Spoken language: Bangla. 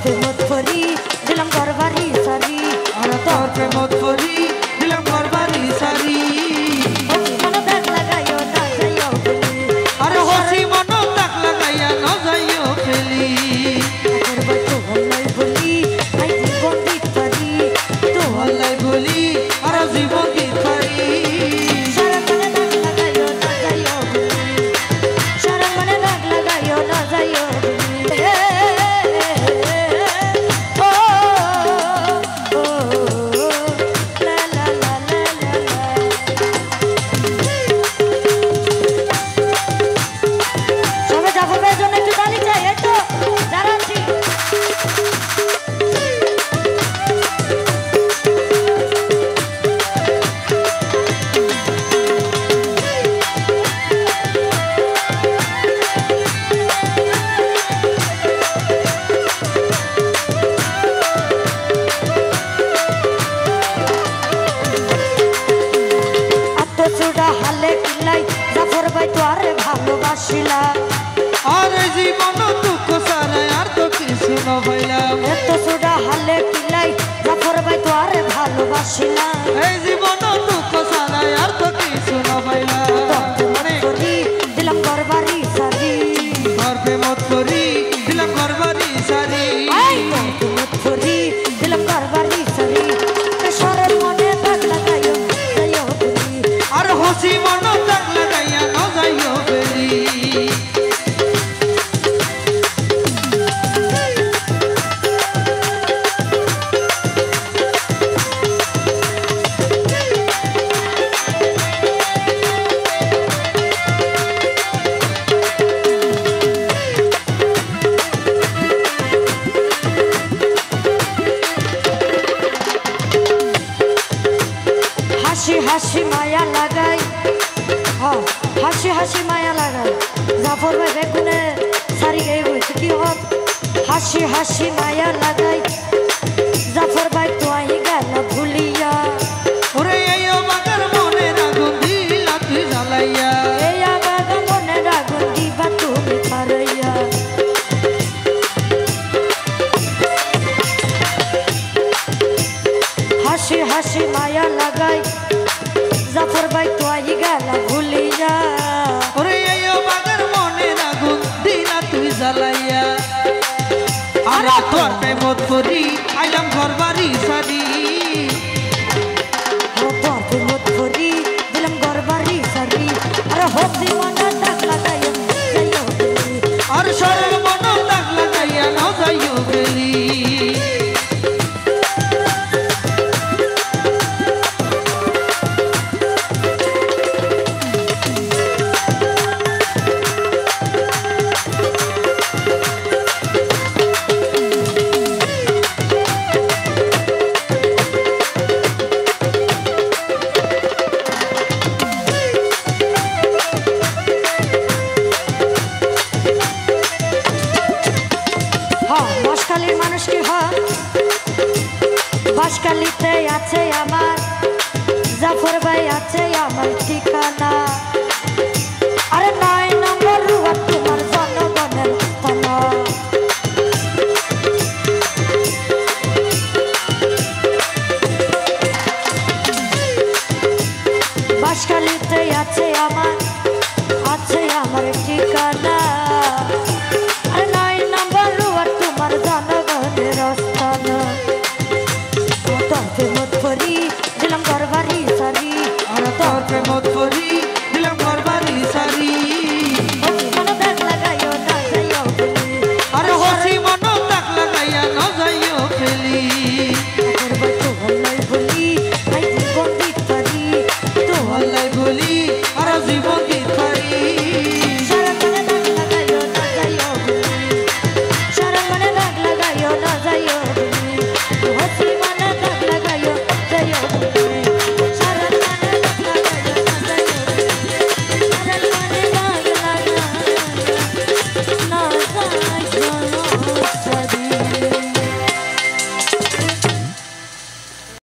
প্রেমত করি দিলাম ঘরবাড়ি সারি আর তোর প্রেমত করি দিলাম ঘরবাড়ি সারি মন দাগ লাগাইও না যাইও ফেলি আর হসি মন দাগ লাগাইয়া না যাইও ফেলি করব তো হলাই বলি আই জীবন দিতে পারি তো হলাই বলি আর জীবন দিতে পারি সারা মনে দাগ লাগাইও না যাইও ফেলি সারা মনে দাগ লাগাইও না যাইও আর জীবন দুঃখ সারা আর তো কিছু না পাইলাম এত সুডা হালে কিলাই জাফর ভাই তো আরে ভালোবাসিলাম এই জীবন দুঃখ সারা আর তো কিছু না পাইলাম করি দিলাম ঘরবাড়ি সারি ঘর প্রেমত করি দিলাম ঘরবাড়ি সারি করি দিলাম ঘরবাড়ি সারি সরল মনে দাগ লাগাইও যাইও তুমি আর হসি মন দাগ লাগাইয়া না যাইও ফেলি হাসি হাসি মায়া লাগাই হাসি হাসি মায়া লাগাই জাফর ভাই বেগুনে সারি গাই বলছে কি হোক হাসি হাসি মায়া লাগাই জাফর ভাই তো আহি গেল ভুলিয়া ওরে এই বাগার মনে আগুন দিলা তুই জ্বালাইয়া এই আগাগ মনে আগুন দিবা তুমি পারাইয়া হাসি হাসি মায়া লাগাই জাফর ভাই তো আহি গেল ভুলিয়া ওরে এই বাগার মনে আগুন দিলা তুই জ্বালাইয়া আর তোর প্রেমত করি আইলাম ঘরবাড়ি সারি মত করি দিলাম ঘরবাড়ি সারি আর হসি মনে দাগ লাগাইও যাইও তুমি আর সরল মন দাগ লাগাইয়া না যাইও ফেলি বাঁশখালীর মানুষ কি হয় বাঁশখালীতে আছে আমার জাফর ভাই আছে আমার ঠিকানা আরে 9 নম্বর রুয়াত